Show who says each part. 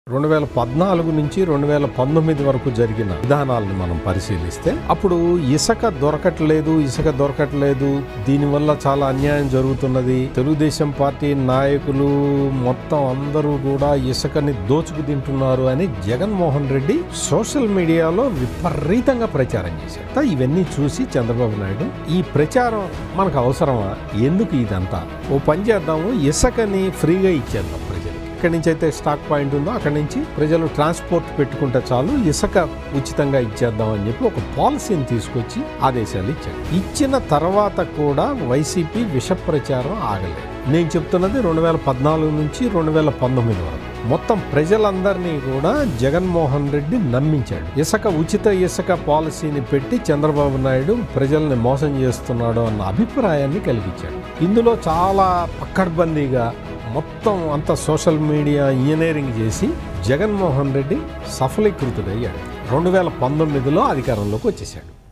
Speaker 1: 2014 నుంచి 2019 వరకు జరిగిన విధానాలను మనం పరిశీలిస్తే అప్పుడు ఇసుక దొరకట్లేదు దీనివల్ల చాలా అన్యాయం జరుగుతున్నది. తెలుగుదేశం పార్టీ నాయకులు మొత్తం అందరూ కూడా ఇసుకని దోచుకు తింటున్నారు అని జగన్మోహన్ రెడ్డి సోషల్ మీడియాలో విపరీతంగా ప్రచారం చేశారు. ఇవన్నీ చూసి చంద్రబాబు నాయుడు ఈ ప్రచారం మనకు అవసరమా, ఎందుకు ఇదంతా, ఓ పని చేద్దాము, ఇసుకని ఫ్రీగా ఇచ్చేద్దాం ప్రజలు. ఎక్కడి నుంచి అయితే స్టాక్ పాయింట్ ఉందో అక్కడి నుంచి ప్రజలు ట్రాన్స్పోర్ట్ పెట్టుకుంటే చాలు, ఇసుక ఉచితంగా ఇచ్చేద్దాం అని చెప్పి ఒక పాలసీని తీసుకొచ్చి ఆదేశాలు ఇచ్చాడు. ఇచ్చిన తర్వాత కూడా వైసీపీ విష ప్రచారం ఆగలేదు. నేను చెప్తున్నది 2014 నుంచి 2019 వరకు మొత్తం ప్రజలందరినీ కూడా జగన్మోహన్ రెడ్డి నమ్మించాడు. ఉచిత ఇసుక పాలసీని పెట్టి చంద్రబాబు నాయుడు ప్రజల్ని మోసం చేస్తున్నాడు అన్న అభిప్రాయాన్ని కలిగించాడు. ఇందులో చాలా పక్కడ్బందీగా మొత్తం అంత సోషల్ మీడియా ఇంజనీరింగ్ చేసి జగన్మోహన్ రెడ్డి సఫలీకృతుడయ్యాడు. 2019లో అధికారంలోకి వచ్చేసాడు.